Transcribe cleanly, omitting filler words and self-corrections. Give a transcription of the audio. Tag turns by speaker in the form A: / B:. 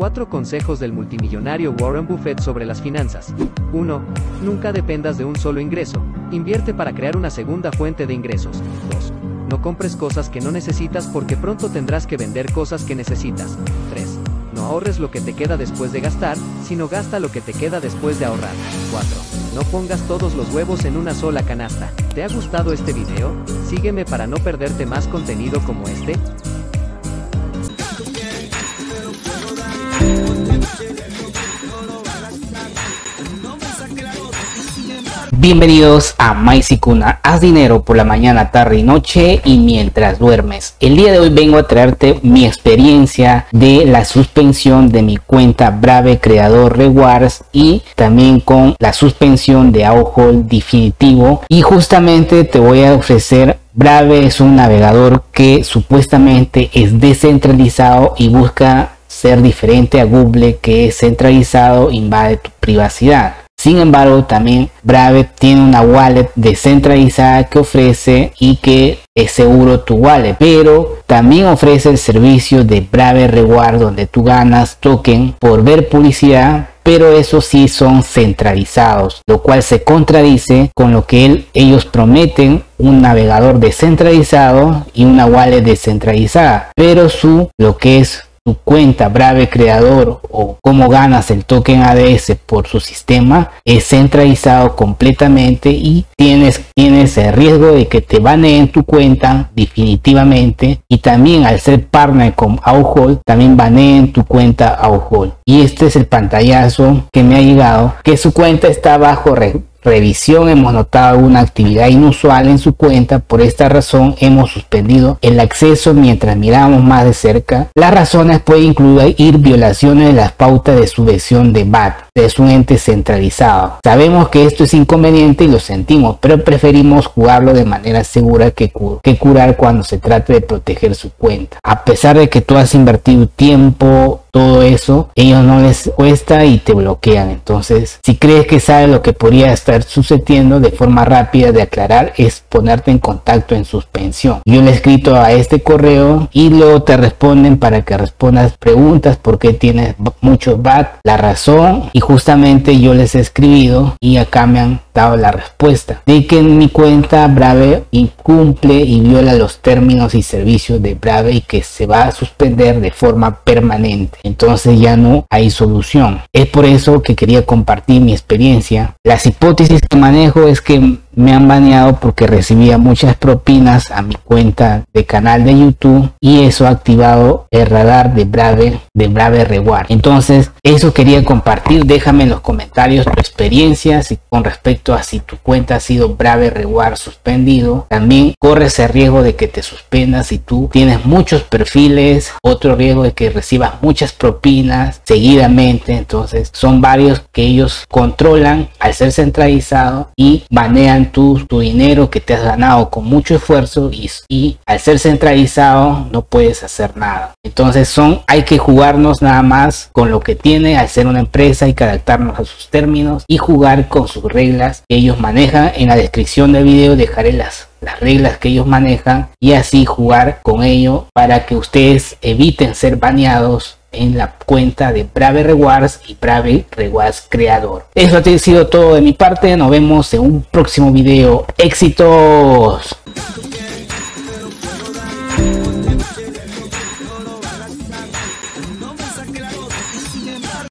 A: 4 consejos del multimillonario Warren Buffett sobre las finanzas. 1. Nunca dependas de un solo ingreso. Invierte para crear una segunda fuente de ingresos. 2. No compres cosas que no necesitas porque pronto tendrás que vender cosas que necesitas. 3. No ahorres lo que te queda después de gastar, sino gasta lo que te queda después de ahorrar. 4. No pongas todos los huevos en una sola canasta. ¿Te ha gustado este video? Sígueme para no perderte más contenido como este.
B: Bienvenidos a Maicicuna, haz dinero por la mañana, tarde y noche y mientras duermes. El día de hoy vengo a traerte mi experiencia de la suspensión de mi cuenta Brave Creador Rewards y también con la suspensión de AOHOL definitivo. Y justamente te voy a ofrecer, Brave es un navegador que supuestamente es descentralizado y busca ser diferente a Google, que es centralizado, invade tu privacidad. Sin embargo, también Brave tiene una wallet descentralizada que ofrece y que es seguro tu wallet, pero también ofrece el servicio de Brave Reward, donde tú ganas token por ver publicidad, pero esos sí son centralizados, lo cual se contradice con lo que ellos prometen: un navegador descentralizado y una wallet descentralizada, pero lo que es tu cuenta Brave Creador o cómo ganas el token ADS por su sistema es centralizado completamente y tienes el riesgo de que te baneen tu cuenta definitivamente, y también al ser partner con AOHOL también baneen tu cuenta AOHOL. Y este es el pantallazo que me ha llegado, que su cuenta está bajo revisión. Hemos notado una actividad inusual en su cuenta, por esta razón hemos suspendido el acceso mientras miramos más de cerca. Las razones pueden incluir violaciones de las pautas de subvención de BAT, es un ente centralizado. Sabemos que esto es inconveniente y lo sentimos, pero preferimos jugarlo de manera segura que curar cuando se trate de proteger su cuenta. A pesar de que tú has invertido tiempo, todo eso, ellos no les cuesta y te bloquean. Entonces, si crees que sabes lo que podría estar sucediendo, de forma rápida de aclarar es ponerte en contacto en suspensión. Yo le he escrito a este correo y luego te responden para que respondas preguntas: ¿por qué tienes muchos BAT? La razón. Y justamente yo les he escribido y acá me han dado la respuesta de que mi cuenta Brave incumple y viola los términos y servicios de Brave y que se va a suspender de forma permanente. Entonces ya no hay solución. Es por eso que quería compartir mi experiencia. Las hipótesis que manejo es que me han baneado porque recibía muchas propinas a mi cuenta de canal de YouTube y eso ha activado el radar de Brave Reward. Entonces eso quería compartir. Déjame en los comentarios tu experiencia con respecto a si tu cuenta ha sido Brave Reward suspendido. También corres el riesgo de que te suspendas si tú tienes muchos perfiles, otro riesgo de que recibas muchas propinas seguidamente. Entonces son varios que ellos controlan al ser centralizado y banean tu dinero que te has ganado con mucho esfuerzo, y al ser centralizado no puedes hacer nada. Entonces hay que jugarnos nada más con lo que tiene. Al ser una empresa hay que adaptarnos a sus términos y jugar con sus reglas que ellos manejan. En la descripción del video dejaré las reglas que ellos manejan y así jugar con ello para que ustedes eviten ser baneados en la cuenta de Brave Rewards y Brave Rewards Creador. Eso ha sido todo de mi parte. Nos vemos en un próximo video. ¡Éxitos!